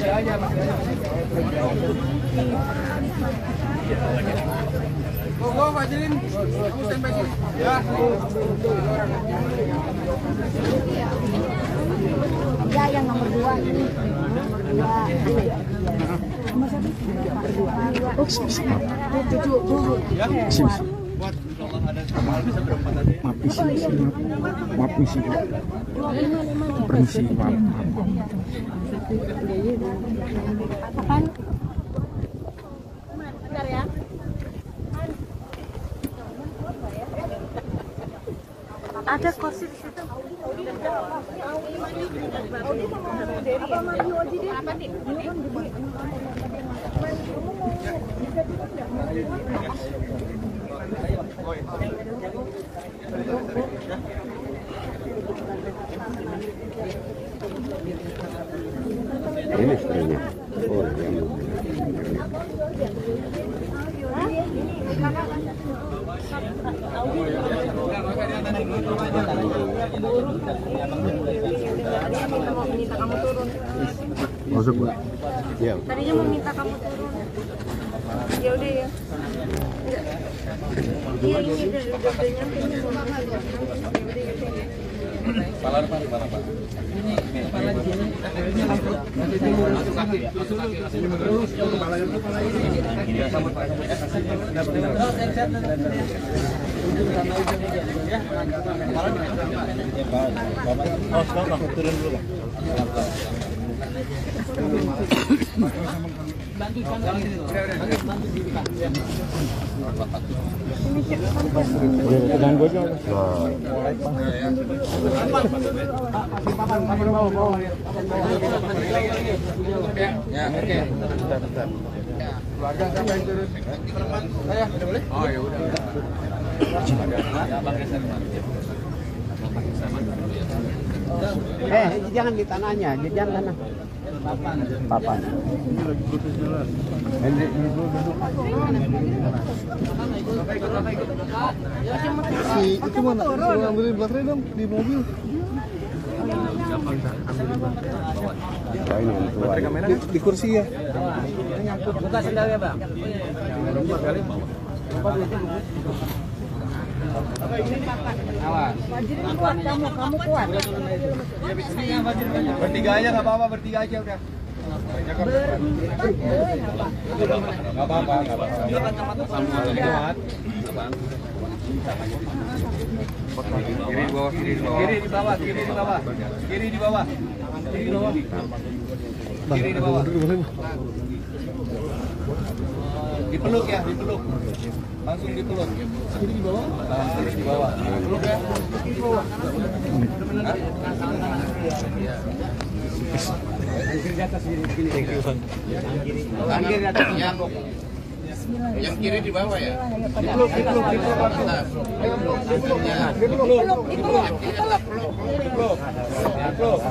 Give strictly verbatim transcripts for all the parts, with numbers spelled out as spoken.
aja, masih aja. Go, go, Fajrin. Kamu standby sini. Ya. Ya, yang nomor dua ini. Dua. Nomor satu. Dua. Oh, tujuh dulu. Ya. Buat kalau ada hal bisa berempat tadi. Maaf isi, maaf isi. Permisi, maaf. Apaan? Bentar ya. Ada kursi di situ. Apa mandi Oji deh? Apa nih? Ini istrinya. Oh, yang Minta kamu turun. masuk, Bu. Ya. Tadinya mau minta kamu turun. Ya udah ya. Enggak. Iya ini udah udah udah nyampe ini mau makan. Kepala depan, kepala depan. Ini kepala di sini. Ini langsung nanti timur masuk kaki. Masuk kaki. Terus kepala kepala ini. Ya sama Pak. Oh, sekarang turun dulu, Bang. Bantu bantu bantu dibuka. Pegang gua aja. Ya, oke. Keluarga siapa yang turun? Saya, udah boleh? Oh, ya udah. Eh, jangan di tanahnya, jangan tanah. Papan. Papan. Hendrik dulu duduk. Si itu mana? Suruh ambilin baterai dong di mobil. Baterai kamera di, di kursi ya. Buka sendalnya, Bang. Awas. Kuat kamu, kamu kuat. Bertiga aja nggak apa-apa, bertiga aja udah. Nggak apa-apa, nggak apa-apa. Kiri di bawah, kiri di bawah. Kiri di bawah, kiri di bawah. Kiri di bawah. Kiri di bawah. Kiri di bawah. Dipeluk ya, dipeluk. Langsung dipeluk. Kiri di bawah. Langsung di bawah. Peluk ya. Di bawah. Kiri di atas kiri kiri. Yang kiri di atas yang yang kiri di bawah ya. Dipeluk, dipeluk, dipeluk. Ayo peluk, dipeluk. Dipeluk, dipeluk. Dipeluk. Dipeluk.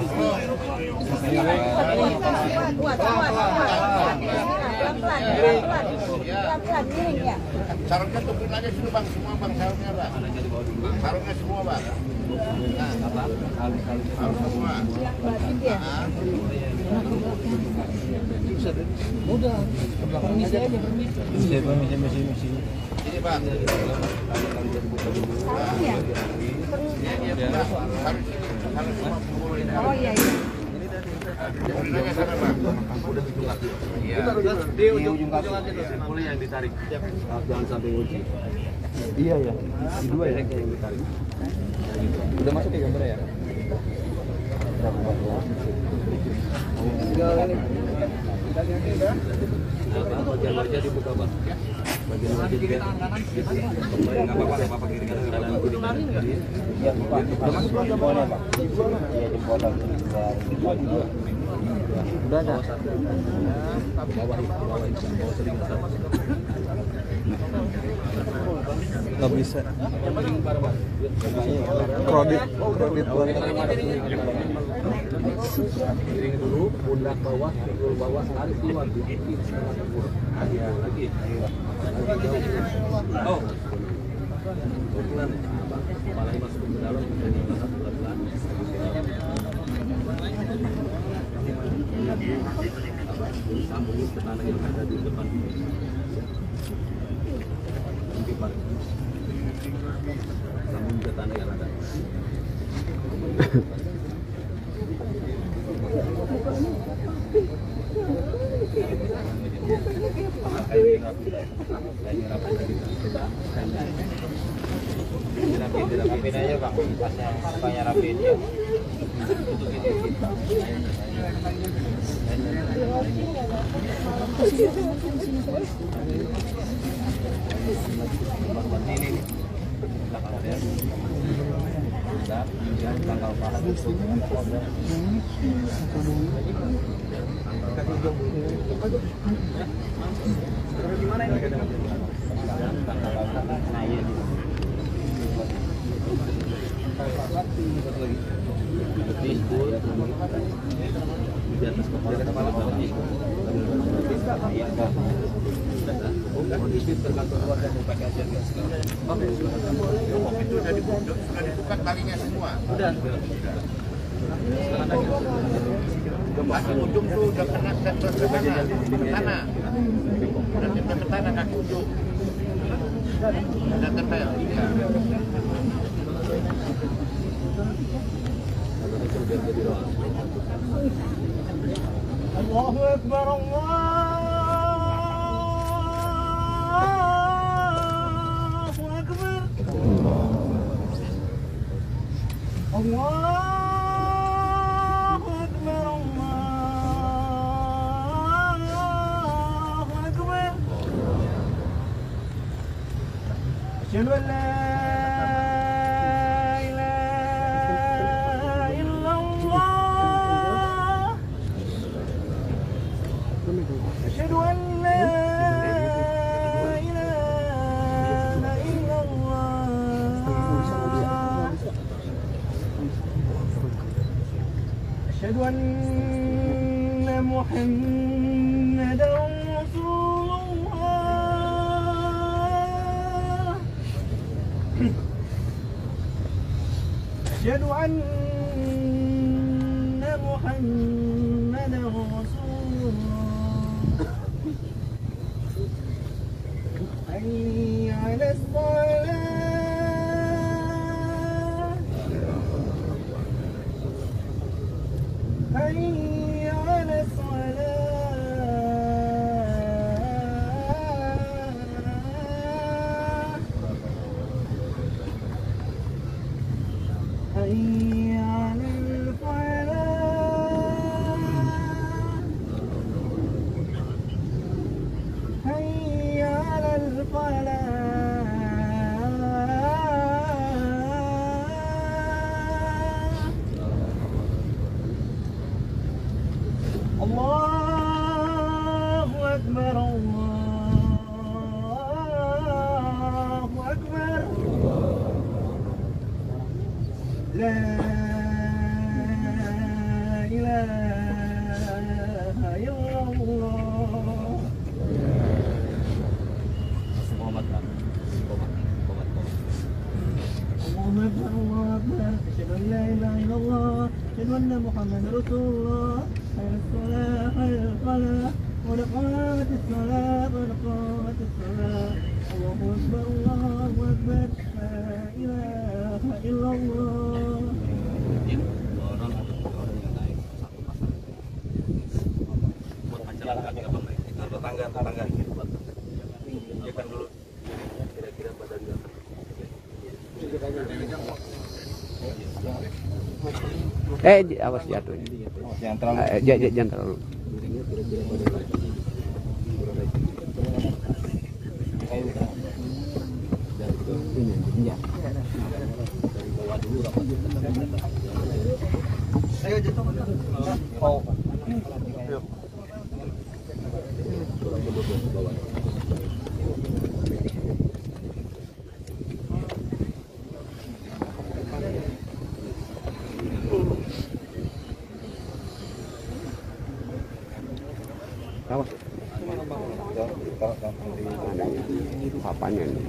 Kuat, kuat, kuat. Pelan-pelan, pelan-pelan. Pelan-pelan, miring ya. Sarungnya tukerin aja dulu Bang, semua Bang, sarungnya Bang. Sarungnya semua Bang. Nah, sarung semua. Udah, permisi aja, permisi. Permisi, permisi, permisi. Ini Bang. Sarung ya? Iya, iya, Bang. Sarung sarung semua sepuluh ini. Oh iya, iya. Tukerin aja sana Bang. Udah dibuka. Iya. Di ujung ujung kaki boleh yang ditarik. Jangan sampai uji. Iya ya. Di dua ya yang ditarik. Udah masuk ya gambarnya ya? Nah, bagian wajah dibuka, Bang. Bagian wajah juga. Enggak apa-apa, enggak apa-apa kiri kanan kiri kanan. Ya, Pak. Masuk aja boleh, Pak. Iya, di bawah. Udah ada. Bawah, bawah, bawah sering sama. Nggak bisa. Kredit, kredit buat. Piring dulu, pundak bawah, pinggul bawah, tarik keluar, dikit, lagi, lagi. Oh, pelan ya, kepala masuk ke dalam, pelan-pelan. Sambung ke tanah yang ada di depan. Sambung ke tanah yang ada. Rapiin aja bang, pasnya apanya rapiin ya. Gimana ini? Nah iya. Di atas kepala kepala bawah. Kondisi tergantung keluar dan pakai aja sekarang. Oke. Itu sudah dibuka, sudah dibuka talinya semua. Udah. Kaki ujung tuh udah kena ke tanah, ke tanah. Udah kena ke tanah kaki ujung. Udah ketempel. Ya. Allahu Akbar, Allahu Akbar. Allahu Akbar, Allahu Akbar. Asyhadu an la أشهد أن لا إله إلا الله أشهد أن محمدا رسول الله أشهد أن محمدا رسول الله حي على الصلاة حي على الصلاة حي على الفلاح حي على الفلاح الله أكبر الله أكبر لا إله إلا الله الله أكبر الله أكبر أشهد أن لا إله إلا الله أشهد أن محمدا رسول الله حي الصلاة حي الفلاح قد قامت الصلاة قد قامت الصلاة الله أكبر الله أكبر لا إله إلا الله. Tetangga tetangga cekkan dulu kira-kira badannya. Eh, awas jatuh. Jangan terlalu. Eh, jangan, jangan terlalu. Oh. Awas. Papanya nih.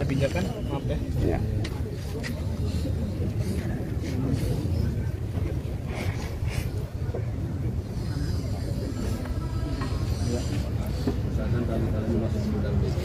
ada pijakan, maaf ya. Ya. Misalkan kali-kali masuk ke dalam bis.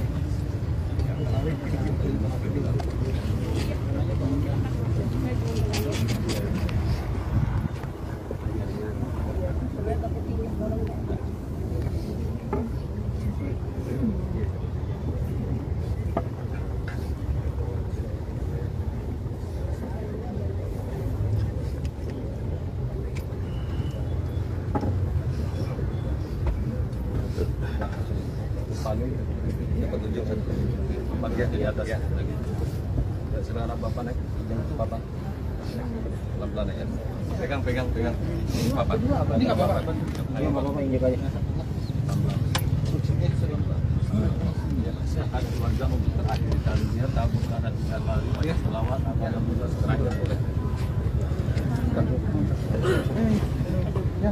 Paling dapat tunjuk satu bagian di atas ya. Lagi. Ya, silakan Bapak naik. Bapak. Pelan-pelan ya. Pegang, pegang, pegang. Ini Bapak. Ini enggak apa-apa. Ini Bapak injek aja. Ya, silakan keluarga untuk terakhir kalinya tabur karena tidak lalu ya selawat atau mudah terakhir boleh. Ya.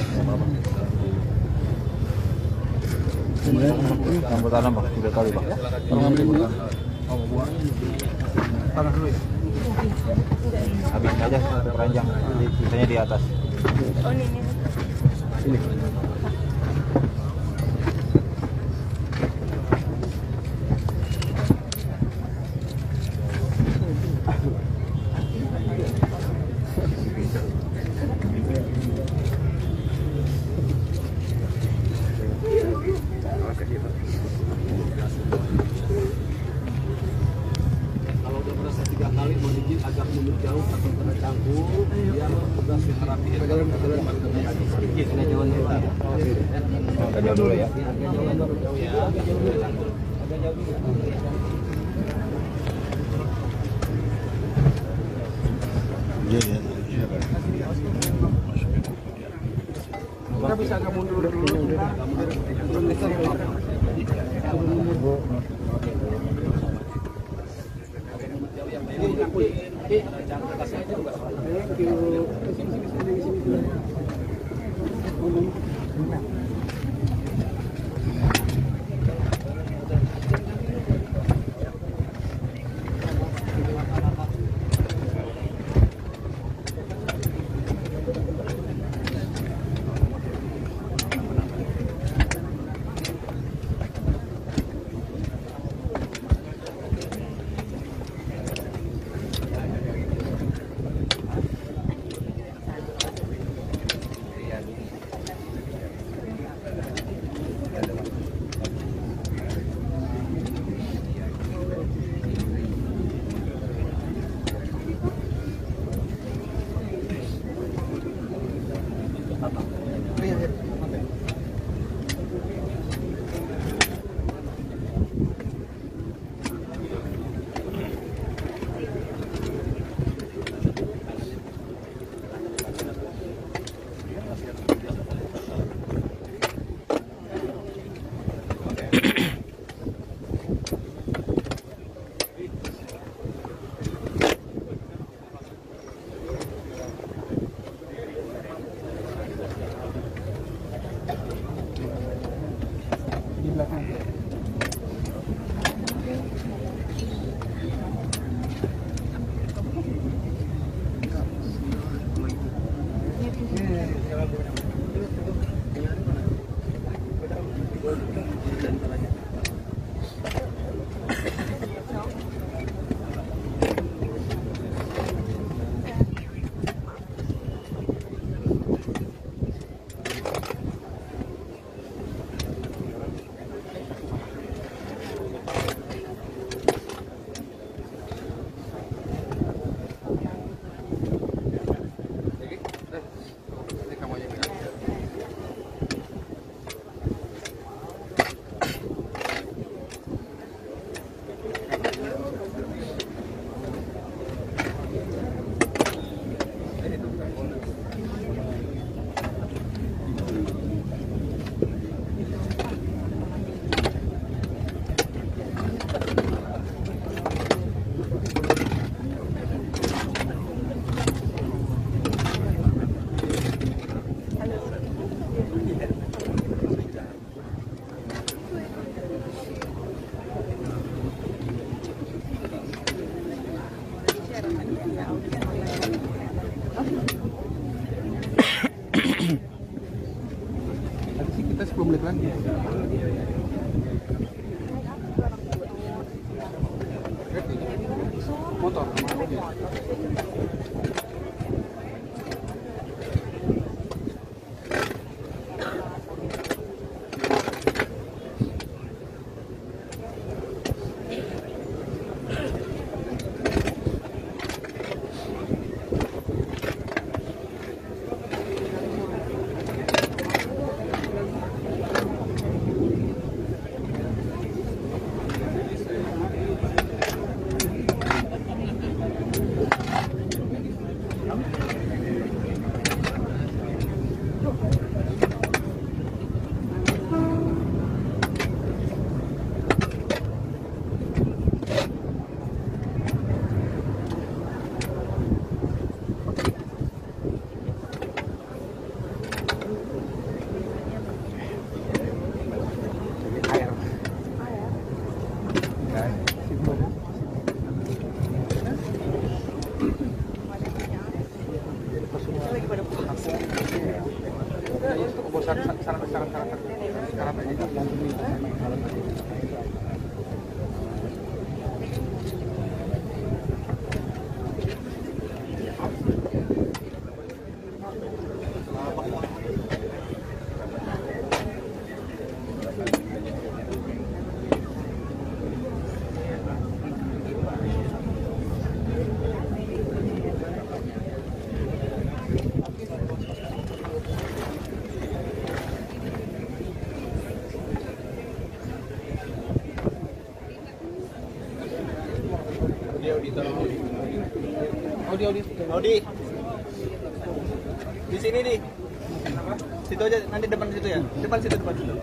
Campur tanam Pak, tiga kali Pak. Tolong ambil dulu. Oh, buang. Tanah dulu ya. Habisin aja keranjang, sisanya di atas. Oh ini. Sini. Kalau udah merasa tiga kali menggigit agak mundur jauh atau kena cangkul, dia sudah terapi. Sedikit, kena jauh dulu. Agak jauh dulu ya. Agak jauh baru jauh ya. Agak jauh dulu cangkul. Agak jauh dulu. Iya ya. Kita bisa agak mundur dulu. Motor. Audi, Audi, Audi. Di sini di. Situ aja, nanti depan situ ya. Depan situ, depan situ.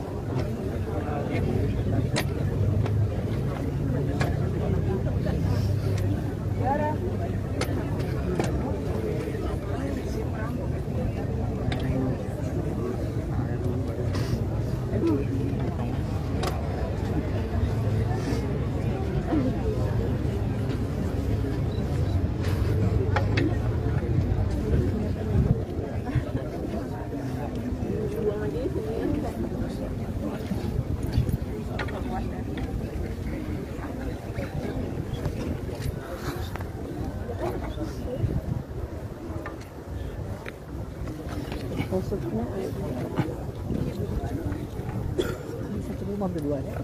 Maksudnya satu rumah berdua ya.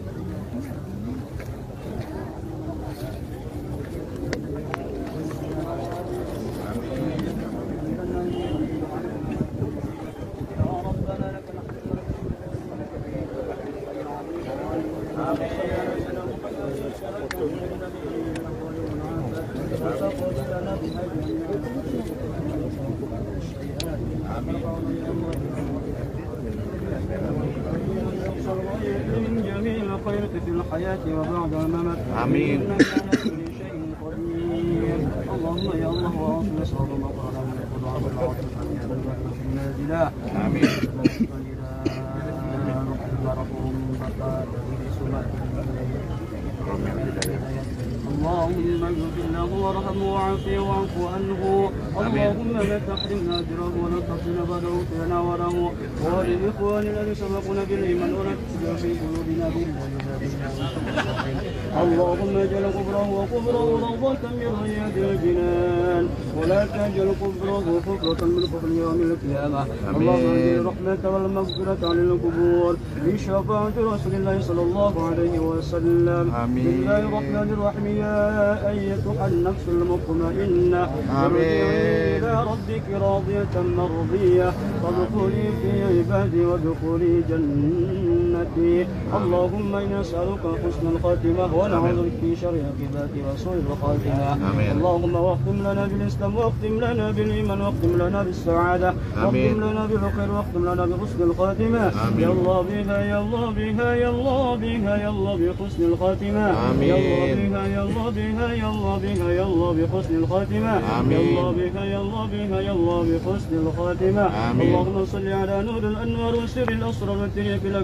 من جميع الخير في الحياة وبعد الممات. آمين. إنك على كل شيء قدير. اللهم يا الله وأصل صار مقالا من الخضوع والعاطفة النازلة. آمين. اللهم اغفر له وارحمه وعافه واعف عنه. اللهم لا تحرمنا اجره ولا تحرمنا بعده لنا وله وللاخوان الذين سبقونا بالايمان ولا تجعل في قلوبنا غلا. اللهم اجعل قبره وقبره روضة من رياض الجنان ولا تجعل قبره حفرة من حفر يوم القيامة. اللهم انزل الرحمة والمغفرة على القبور بشفاعة رسول الله صلى الله عليه وسلم. آمين. بسم الله الرحمن الرحيم. يا أيتها النفس المطمئنة ارجعي إلى ربك راضية مرضية فادخلي في عبادي وادخلي جنتي. اللهم إنا نسألك حسن الخاتمة ونعوذ بك من شر العاقبة وسوء الخاتمة. اللهم واختم لنا بالإسلام واختم لنا بالإيمان واختم لنا بالسعادة واختم لنا بالخير واختم لنا بحسن الخاتمة. يا الله بها يا الله بها يا الله بها يا الله بحسن الخاتمة. يا الله بها يا الله بها يا الله بها يا الله بحسن الخاتمة. يا الله بها يا الله بها يا الله بحسن الخاتمة. اللهم صل على نور الأنوار وسر الأسرار والترياق الأبيض من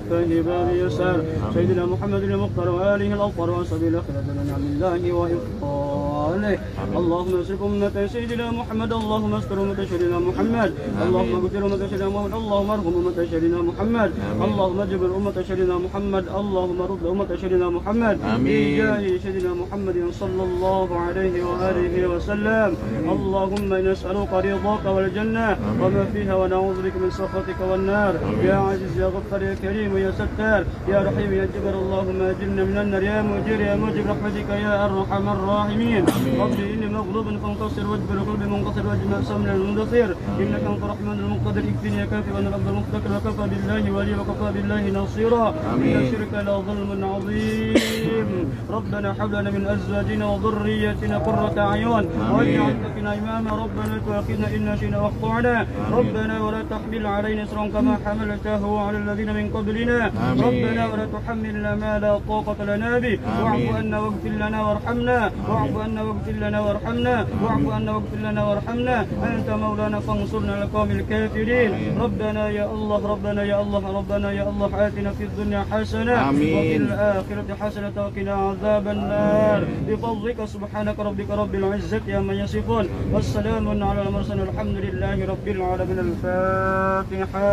فهبا بيسار سيدنا محمد المختار وآله الأطهار وصحبه الأخيار نعم الله وإفضاله. اللهم اصرف أمة سيدنا محمد، اللهم استر أمة سيدنا محمد، اللهم اغفر أمة سيدنا محمد، اللهم ارحم أمة سيدنا محمد، اللهم اجبر أمة سيدنا محمد، اللهم رد أمة سيدنا محمد بجاه سيدنا محمد صلى الله عليه وآله وسلم. اللهم نسألك رضاك والجنة وما فيها ونعوذ بك من سخطك والنار. يا عزيز يا غفار يا كريم يا ستار يا رحيم يا جبر، اللهم اجرنا من النار يا مجير يا موجب رحمتك يا أرحم الراحمين. رب إني مغلوب فانتصر واجبر قلبي منقصر واجمع سمنا المندثر، إنك أنت الرحمن المقتدر اكفني يا كافي وأنا الأرض المفتكر وكفى بالله ولي وكفى بالله نصيرا. إن الشرك لظلم عظيم. ربنا حب لنا من أزواجنا وذريتنا قرة أعين واجعل لنا إماما. ربنا تؤاخذنا إن نسينا وأخطأنا، ربنا ولا تحمل علينا إصرا كما حملته على الذين من قبلنا، ربنا ولا تحملنا ما لا طاقة لنا به، واعف عنا واغفر لنا وارحمنا، واعف عنا واغفر لنا وارحمنا، واعف عنا واغفر لنا وارحمنا، أنت مولانا فانصرنا على القوم الكافرين. ربنا يا الله ربنا يا الله ربنا يا الله آتنا في الدنيا حسنة وفي الآخرة حسنة وقنا عذاب النار بفضلك سبحانك ربك رب العزة عما يصفون والسلام على المرسلين الحمد لله رب العالمين. الفاتحة.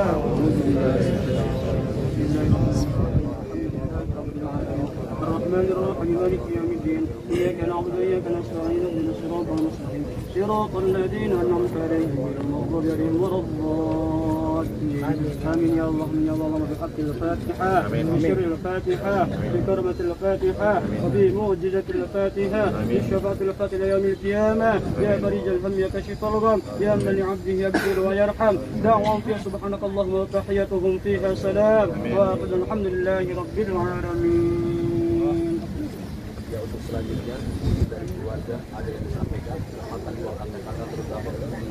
الرحمن الرحيم مالك يوم الدين إياك نعبد وإياك نستعين اهدنا الصراط المستقيم صراط الذين أنعمت عليهم غير المغضوب عليهم ولا الضالين. آمين يا الله من يا الله بحق الفاتحة بشر الفاتحة بكرمة الفاتحة وبمعجزة الفاتحة بالشفاعة الفاتحة يوم القيامة. يا فريج الهم يا كشف الغم يا من لعبده يغفر ويرحم. دعوهم فيها سبحانك اللهم وتحيتهم فيها سلام وآخر الحمد لله رب العالمين. Ya, untuk selanjutnya dari keluarga ada yang disampaikan, silakan dua kata-kata terutama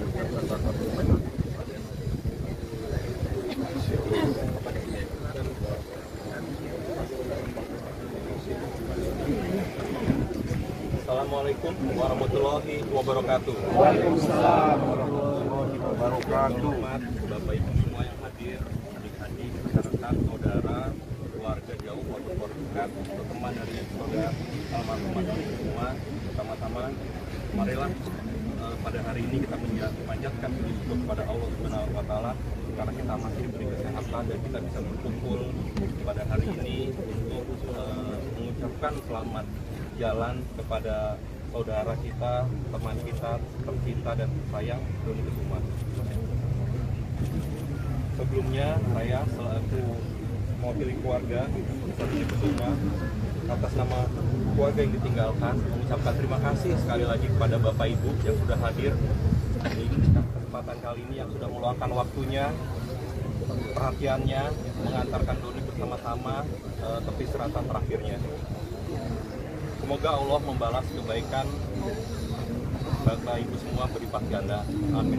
Assalamualaikum warahmatullahi wabarakatuh. Waalaikumsalam warahmatullahi wabarakatuh. Bapak Ibu semua yang hadir, adik-adik, rekan, saudara, keluarga jauh ataupun dekat, atau teman dari saudara almarhum semua, pertama-tama marilah uh, pada hari ini kita memanjatkan puji syukur kepada Allah Subhanahu wa taala karena kita masih diberi kesehatan dan kita bisa berkumpul pada hari ini untuk uh, mengucapkan selamat jalan kepada saudara kita, teman kita, tercinta dan sayang Doni Kusuma. Sebelumnya saya selaku mewakili keluarga Doni Kusuma atas nama keluarga yang ditinggalkan mengucapkan terima kasih sekali lagi kepada Bapak Ibu yang sudah hadir di kesempatan kali ini, yang sudah meluangkan waktunya, perhatiannya mengantarkan Doni bersama-sama uh, tepi seratan terakhirnya. Semoga Allah membalas kebaikan Bapak Ibu semua berlipat ganda. Amin.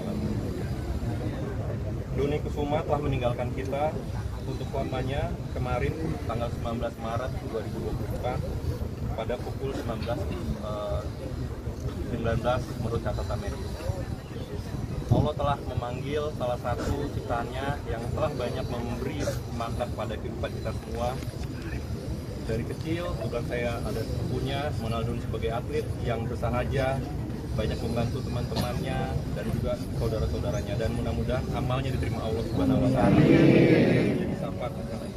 Doni Kusuma telah meninggalkan kita untuk selamanya kemarin tanggal sembilan belas Maret dua ribu dua puluh empat pada pukul sembilan belas sembilan belas menurut catatan medis. Allah telah memanggil salah satu ciptaannya yang telah banyak memberi manfaat pada kehidupan kita semua. Dari kecil, bukan saya ada sepupunya, mengenal Doni sebagai atlet yang bersahaja, banyak membantu teman-temannya dan juga saudara-saudaranya, dan mudah-mudahan amalnya diterima Allah Subhanahu wa taala. Jadi sahabat,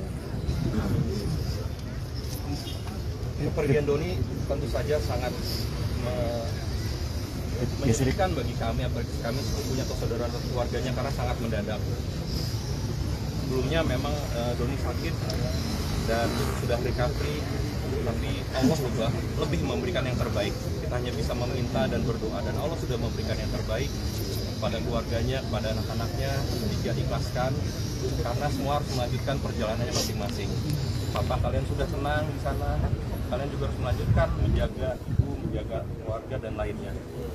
kepergian Doni tentu saja sangat menyedihkan bagi kami, apalagi kami sepupunya atau saudara atau keluarganya, karena sangat mendadak. Sebelumnya memang uh, Doni sakit dan sudah recovery, tapi Allah juga lebih memberikan yang terbaik. Kita hanya bisa meminta dan berdoa, dan Allah sudah memberikan yang terbaik kepada keluarganya, kepada anak-anaknya. Dia ikhlaskan karena semua harus melanjutkan perjalanannya masing-masing. Papa, kalian sudah senang di sana, kalian juga harus melanjutkan menjaga ibu, menjaga keluarga dan lainnya.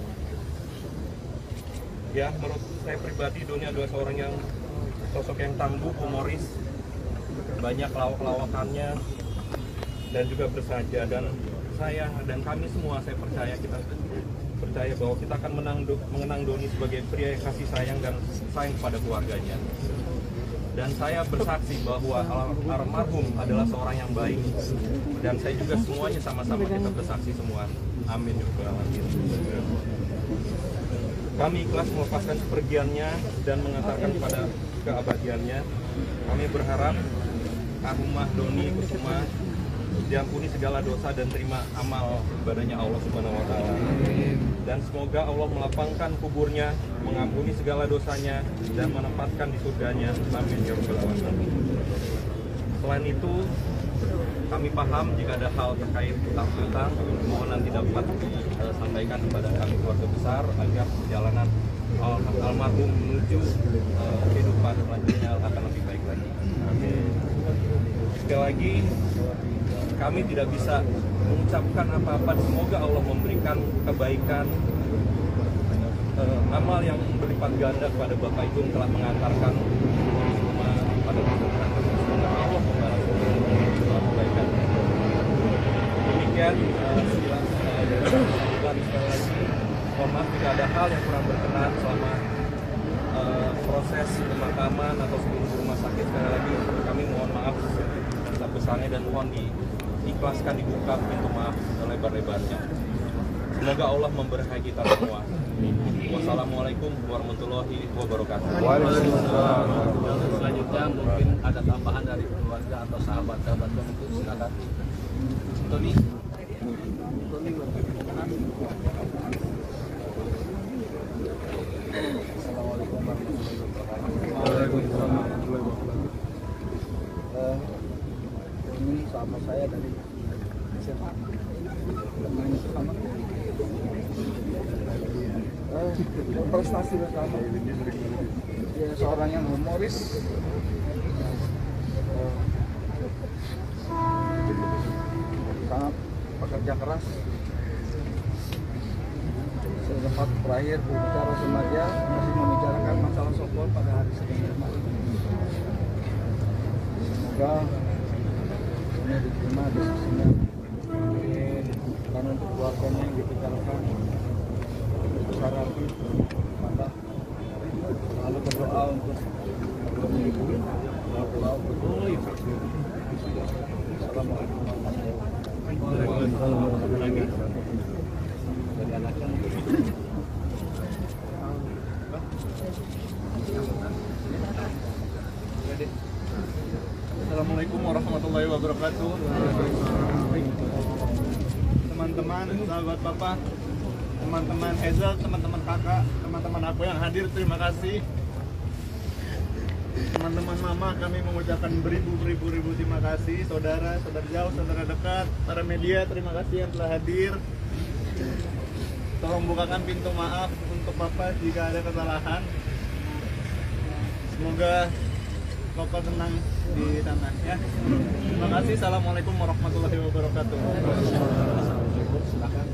Ya, menurut saya pribadi, Doni adalah seorang yang sosok yang tangguh, humoris, banyak lawak-lawakannya dan juga bersahaja, dan saya dan kami semua, saya percaya kita percaya bahwa kita akan menang, mengenang Doni sebagai pria yang kasih sayang dan sayang kepada keluarganya. Dan saya bersaksi bahwa almarhum adalah seorang yang baik. Dan saya juga semuanya sama-sama kita bersaksi semua. Amin. Kami ikhlas melepaskan kepergiannya dan mengantarkan pada keabadiannya. Kami berharap Arumah Doni Kusuma diampuni segala dosa dan terima amal ibadahnya Allah Subhanahu wa taala. Dan semoga Allah melapangkan kuburnya, mengampuni segala dosanya dan menempatkan di surganya. Amin ya rabbal alamin. Selain itu, kami paham jika ada hal terkait utang-utang, mohon nanti dapat uh, sampaikan kepada kami keluarga besar agar perjalanan al almarhum menuju uh, kehidupan selanjutnya akan lebih baik lagi. Amin. Sekali lagi, kami tidak bisa mengucapkan apa-apa. Semoga Allah memberikan kebaikan, uh, amal yang berlipat ganda kepada Bapak itu yang telah mengantarkan semua pada kehidupan. Semoga Allah membalas kebaikan. Demikian, uh, silakan uh, dari sekali lagi. Mohon maaf jika ada hal yang kurang berkenan selama uh, proses pemakaman atau sebelum ke rumah sakit. Sekali lagi kami mohon maaf sebesar-besarnya dan mohon diikhlaskan, dibuka pintu maaf selebar-lebarnya. Semoga Allah memberkahi kita semua. Wassalamualaikum warahmatullahi wabarakatuh. Waalaikumsalam. Selanjutnya mungkin ada tambahan dari keluarga atau sahabat-sahabat yang itu, silakan. Tony. Tony. Assalamualaikum warahmatullahi wabarakatuh. Waalaikumsalam warahmatullahi wabarakatuh. Uh, ini sahabat saya dari S M A. Teman sama. Uh, prestasi bersama. Dia seorang yang humoris. Uh, sangat pekerja keras. Sempat terakhir berbicara sama dia masih membicarakan masalah sopor pada hari Senin kemarin. Semoga ini diterima diskusinya. Karena untuk keluarganya yang dibicarakan besar hati, maka lalu berdoa untuk ibu, berdoa betul. Assalamualaikum warahmatullahi wabarakatuh. Dari anaknya Assalamualaikum warahmatullahi wabarakatuh. Teman-teman, sahabat Papa, teman-teman Hazel, teman-teman kakak, teman-teman aku yang hadir, terima kasih. Teman-teman Mama, kami mengucapkan beribu-beribu ribu terima kasih. Saudara, saudara jauh, saudara dekat, para media, terima kasih yang telah hadir. Tolong bukakan pintu maaf untuk Bapak jika ada kesalahan. Semoga Bapak tenang di sana ya. Terima kasih. Assalamualaikum warahmatullahi wabarakatuh. Silakan.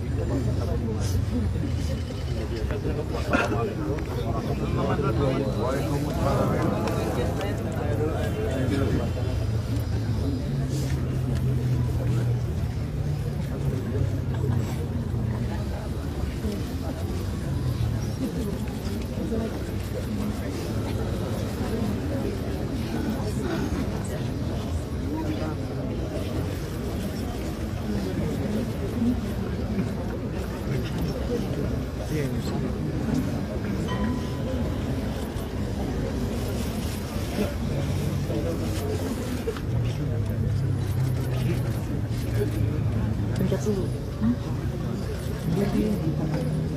Pencet dulu. Hah?